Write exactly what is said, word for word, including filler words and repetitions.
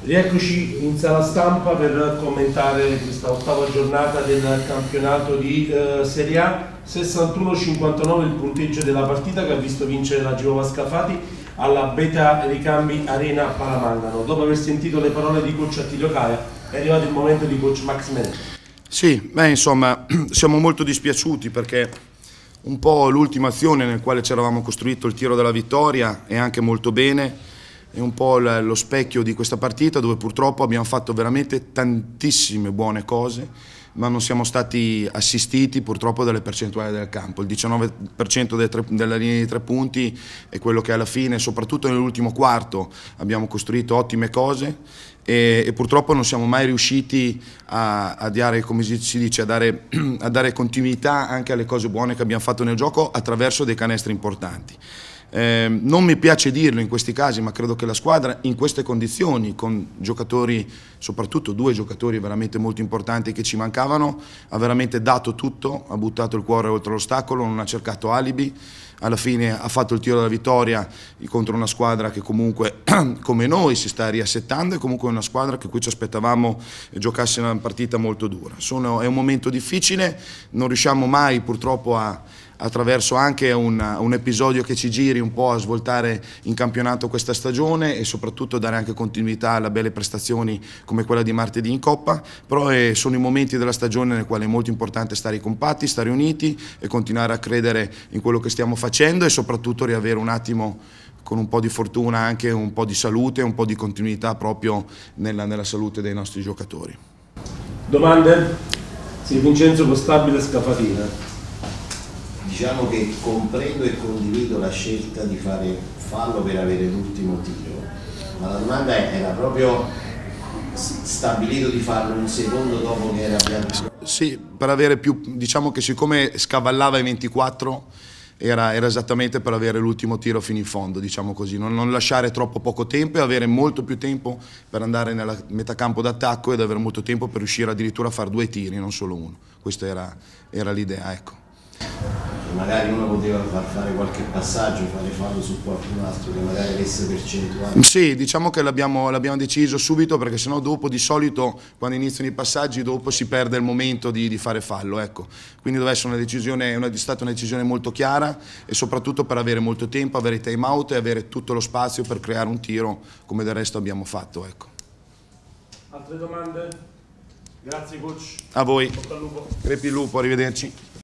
Rieccoci in sala stampa per commentare questa ottava giornata del campionato di eh, Serie A. sessantuno cinquantanove il punteggio della partita che ha visto vincere la Givova Scafati alla Beta Ricambi Arena Palamangano. Dopo aver sentito le parole di coach Attilio Caia è arrivato il momento di coach Max Menezes. Sì, beh, insomma siamo molto dispiaciuti perché un po' l'ultima azione nel quale ci eravamo costruito il tiro della vittoria è anche molto bene. È un po' lo specchio di questa partita dove purtroppo abbiamo fatto veramente tantissime buone cose, ma non siamo stati assistiti purtroppo dalle percentuali del campo. Il diciannove per cento della linea di tre punti è quello che alla fine, soprattutto nell'ultimo quarto, abbiamo costruito ottime cose e, e purtroppo non siamo mai riusciti a, a, dare, come si dice, a, dare, a dare continuità anche alle cose buone che abbiamo fatto nel gioco attraverso dei canestri importanti. Eh, non mi piace dirlo in questi casi, ma credo che la squadra in queste condizioni, con giocatori, soprattutto due giocatori veramente molto importanti che ci mancavano, ha veramente dato tutto, ha buttato il cuore oltre l'ostacolo, non ha cercato alibi, alla fine ha fatto il tiro della vittoria contro una squadra che comunque come noi si sta riassettando e comunque è una squadra che qui ci aspettavamo giocasse una partita molto dura. Sono, è un momento difficile, non riusciamo mai purtroppo a attraverso anche un, un episodio che ci giri un po' a svoltare in campionato questa stagione e soprattutto dare anche continuità alle belle prestazioni come quella di martedì in Coppa, però eh, sono i momenti della stagione nel quale è molto importante stare compatti, stare uniti e continuare a credere in quello che stiamo facendo e soprattutto riavere un attimo con un po' di fortuna anche un po' di salute e un po' di continuità proprio nella, nella salute dei nostri giocatori. Domande? Sì, Vincenzo Costabile, Scafatina. Diciamo che comprendo e condivido la scelta di fare fallo per avere l'ultimo tiro, ma la domanda è, era proprio stabilito di farlo un secondo dopo che era piantato? Sì, per avere più, diciamo che siccome scavallava i ventiquattro era, era esattamente per avere l'ultimo tiro fino in fondo, diciamo così, non, non lasciare troppo poco tempo e avere molto più tempo per andare nella metacampo d'attacco ed avere molto tempo per riuscire addirittura a fare due tiri, non solo uno. Questa era, era l'idea, ecco. Magari uno poteva far fare qualche passaggio, fare fallo su qualcun altro che magari avesse percentuali. Sì, diciamo che l'abbiamo deciso subito perché sennò dopo di solito quando iniziano i passaggi dopo si perde il momento di, di fare fallo, ecco. Quindi deve essere una decisione, una, è stata una decisione molto chiara e soprattutto per avere molto tempo, avere i time out e avere tutto lo spazio per creare un tiro come del resto abbiamo fatto, ecco. Altre domande? Grazie coach. A voi. Crepi il lupo, arrivederci.